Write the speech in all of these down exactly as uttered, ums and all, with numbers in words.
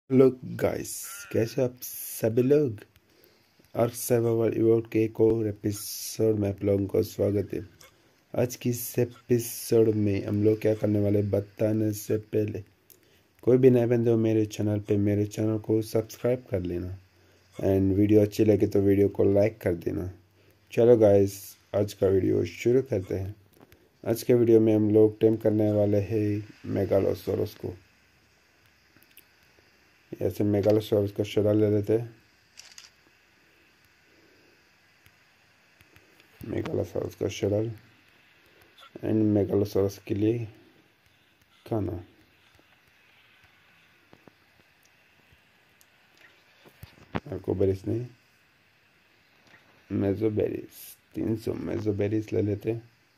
Hello guys, कैसे आप सभी लोग। आर्क सर्वाइवल इवोल्व के एक और एपिसोड में आप लोगों को स्वागत है। आज की इस एपिसोड में हम लोग क्या करने वाले बताने से पहले कोई भी नए बंदे हो मेरे चैनल पे मेरे चैनल को सब्सक्राइब कर लेना एंड वीडियो अच्छी लगे तो वीडियो को लाइक कर देना। चलो गाइस, आज का वीडियो शुरू करते हैं। आज के वीडियो में हम लोग टेम करने वाले हैं मेगालोसोरस को। ऐसे मेगालोसोरस का शरा ले लेते हैं। मेगालोसोरस का शरल एंड मेगालोसोरस के लिए खाना। आर्कोबेरिस नहीं, मेजोबेरिस। तीन सौ मेजोबेरिस ले लेते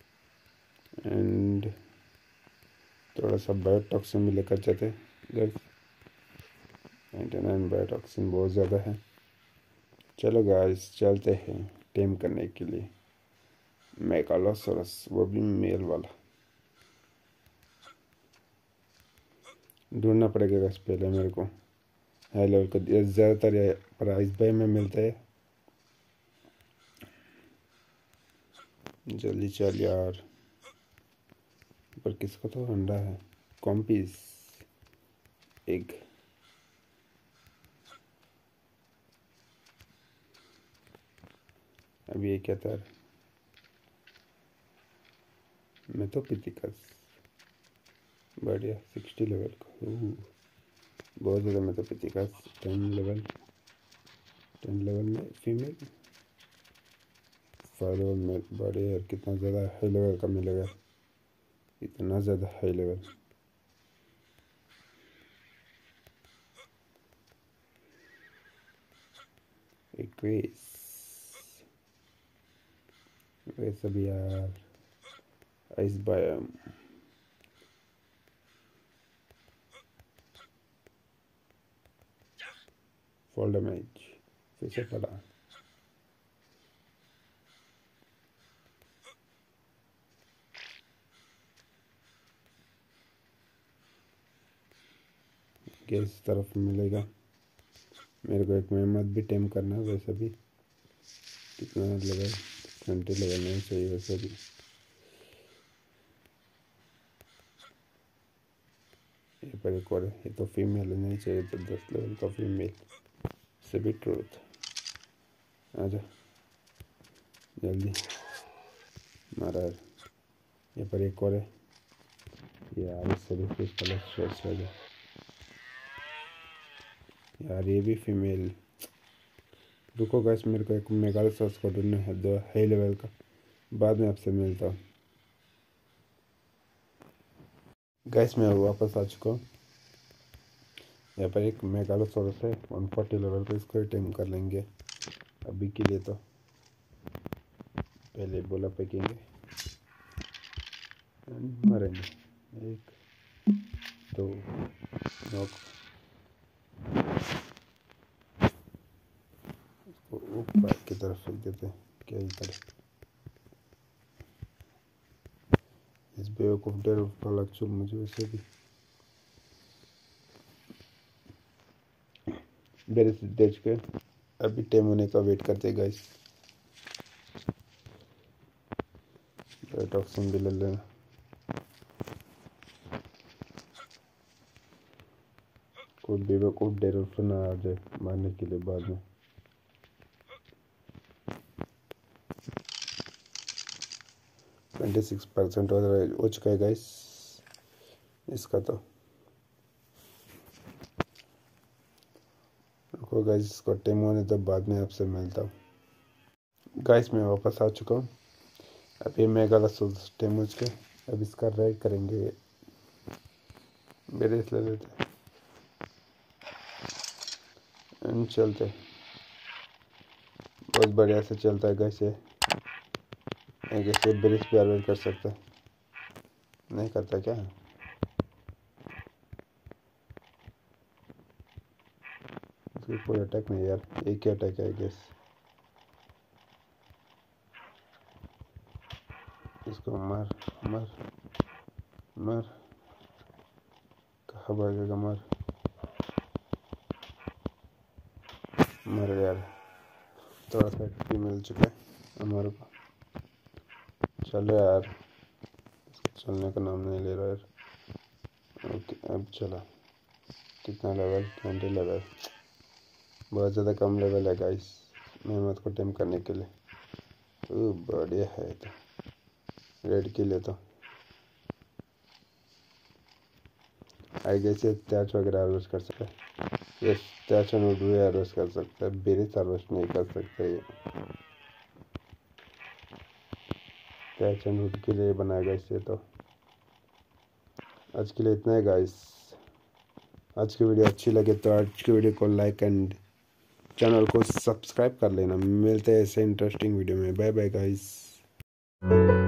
एंड थोड़ा सा बायोटॉक्सिन भी लेकर जाते गाइस। नाइन्टी नाइन बायोटॉक्सिन बहुत ज़्यादा है। चलो गाइस, चलते हैं टेम करने के लिए मेगालोसोरस, वो भी मेल वाला। ढूंढना पड़ेगा गाइस पहले मेरे को हाई लेवल का। ज़्यादातर प्राइस बाय में मिलता है। जल्दी चल यार। पर किसका तो अंडा है। कॉम्पीस एग। अभी ये क्या था, मेथोपिथिकस। बढ़िया, सिक्सटी लेवल का। बहुत ज़्यादा मेथोपिथिकस। टेन लेवल टेन लेवल में फीमेल, फाइव लेवल में। बढ़िया, कितना ज़्यादा हाई लेवल का मिलेगा, इतना ज़्यादा हाई लेवल। इक्कीस वैसे भी यार। Ice biome. फॉल डैमेज फिर से पड़ा। किस तरफ मिलेगा मेरे को। एक मेहमत भी टेम करना है वैसे भी। कितना लेवल, ट्वेंटी लेवल नहीं चाहिए वैसे भी। ये पर एक और है, ये तो फीमेल नहीं चाहिए तो दस लेवल का फीमेल से भी ट्रूथ। आजा जल्दी मारा। ये पर एक और है यार, इससे भी कुछ प्लस शॉट्स लगे यार। ये भी फीमेल। रुको गैस, मेरे को एक मेगालोसॉर्स को ढूंढना है, दो हाई लेवल का। बाद में आपसे मिलता हूँ गैस। मैं वापस आ चुका हूँ। यहाँ पर एक मेगालोसॉरस है वन फोर्टी लेवल का, इसको टेम कर लेंगे अभी के लिए। तो पहले बोला फेंकेंगे मरेंगे। एक दो नॉक। इसको ऊपर की तरफ फेंक देते हैं। क्या ही करे, इस बेवकूफ़ डर का लग मुझे वैसे भी। मेरे से देख के अभी टेम होने का वेट करते गाइस। टॉक्सिन भी ले लेना। कोई बेवकूफ़ डेरोफ ना आ जाए मारने के लिए बाद में। ट्वेंटी सिक्स परसेंट हो चुका है गाइस इसका। तो रुको गाइस, इसको टेम होने तो बाद में आपसे मिलता हूँ गाइस। मैं वापस आ चुका हूँ। अभी मेगालोसॉरस टेम हो चुके। अब इसका राइड करेंगे। बेरेस ले लेते एंड चलते। बहुत बढ़िया से चलता है गाइस ये। कैसे बेरेस भी अवेयर कर सकता है, नहीं करता क्या। इसकी कोई अटैक नहीं यार, एक ही अटैक है गैस। इसको मार मार मार। कहाँ भागेगा, मार। मर गया यार, थोड़ा सा एक्सपी मिल चुका है हमारे को। चलो यार, चलने का नाम नहीं ले रहा यार। ओके अब चला। कितना लेवल? ट्वेंटी लेवल, बहुत ज़्यादा कम लेवल है गाइस मेहमत को टेम करने के लिए। ओह बढ़िया है, तो रेड के लिए तो आई गेस ये त्याच वगैरह हार्वेस्ट कर सकता है। ये त्याच वुड भी हार्वेस्ट कर सकता है, बेरीज हार्वेस्ट नहीं कर सकता। ये त्याच वुड के लिए बनाएगा इसे। तो आज के लिए इतना है गाइस। आज की वीडियो अच्छी लगे तो आज की वीडियो को लाइक एंड चैनल को सब्सक्राइब कर लेना। मिलते हैं ऐसे इंटरेस्टिंग वीडियो में। Bye bye guys.